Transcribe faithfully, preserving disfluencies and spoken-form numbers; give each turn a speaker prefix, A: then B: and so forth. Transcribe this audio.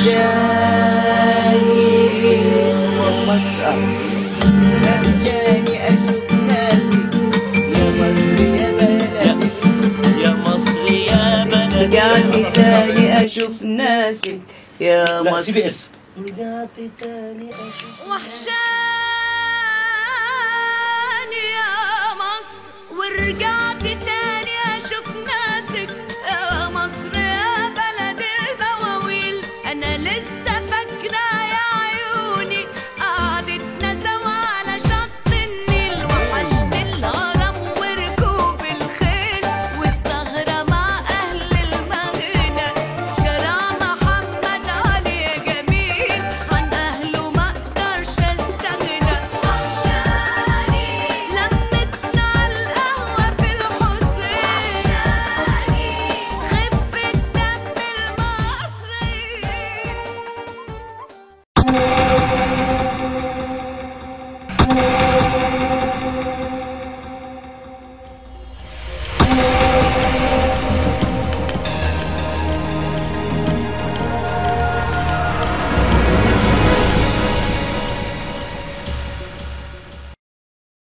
A: رجعت تاني اشوف ناسك يا مصر.
B: لا سي بي اس.
A: رجعت تاني اشوف
C: وحشاني يا مصر ورجعت تاني